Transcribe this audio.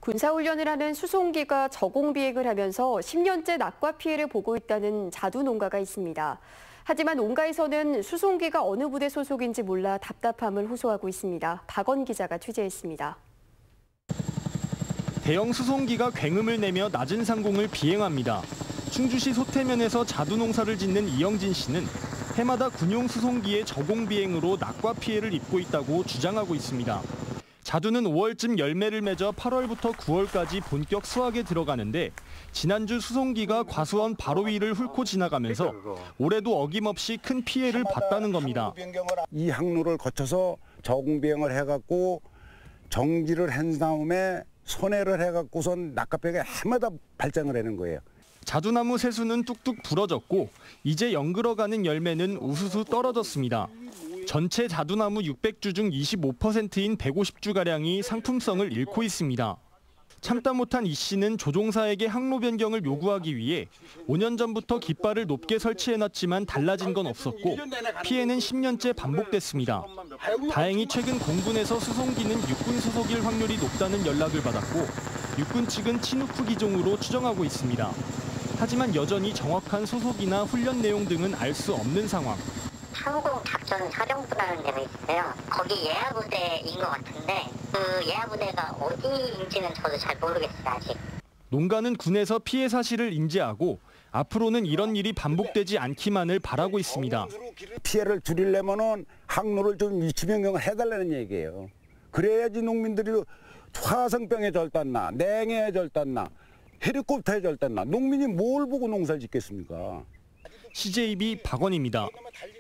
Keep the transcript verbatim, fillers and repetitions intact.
군사훈련을 하는 수송기가 저공비행을 하면서 십 년째 낙과 피해를 보고 있다는 자두 농가가 있습니다. 하지만 농가에서는 수송기가 어느 부대 소속인지 몰라 답답함을 호소하고 있습니다. 박원 기자가 취재했습니다. 대형 수송기가 굉음을 내며 낮은 상공을 비행합니다. 충주시 소태면에서 자두 농사를 짓는 이영진 씨는 해마다 군용 수송기의 저공 비행으로 낙과 피해를 입고 있다고 주장하고 있습니다. 자두는 오월쯤 열매를 맺어 팔월부터 구월까지 본격 수확에 들어가는데 지난주 수송기가 과수원 바로 위를 훑고 지나가면서 올해도 어김없이 큰 피해를 봤다는 겁니다. 이 항로를 거쳐서 저공 비행을 해갖고 정지를 한 다음에 선회를 해갖고선 낙하피해가 해마다 발생을 하는 거예요. 자두나무 새수는 뚝뚝 부러졌고 이제 연그러가는 열매는 우수수 떨어졌습니다. 전체 자두나무 육백 주 중 이십오 퍼센트인 백오십 주가량이 상품성을 잃고 있습니다. 참다 못한 이 씨는 조종사에게 항로 변경을 요구하기 위해 오 년 전부터 깃발을 높게 설치해놨지만 달라진 건 없었고 피해는 십 년째 반복됐습니다. 다행히 최근 공군에서 수송기는 육군 소속일 확률이 높다는 연락을 받았고 육군 측은 치누크 기종으로 추정하고 있습니다. 하지만 여전히 정확한 소속이나 훈련 내용 등은 알 수 없는 상황. 항공 작전 사령부라는 데가 있어요. 거기 예하부대인 것 같은데 그 예하부대가 어디인지는 저도 잘 모르겠어요, 아직. 농가는 군에서 피해 사실을 인지하고 앞으로는 이런 일이 반복되지 않기만을 바라고 있습니다. 피해를 줄이려면은 항로를 좀 위치 변경을 해달라는 얘기예요. 그래야지 농민들이 화성병에 절단나, 냉해에 절단나, 헬리콥터에 절단나 농민이 뭘 보고 농사를 짓겠습니까? 씨제이비 박원입니다.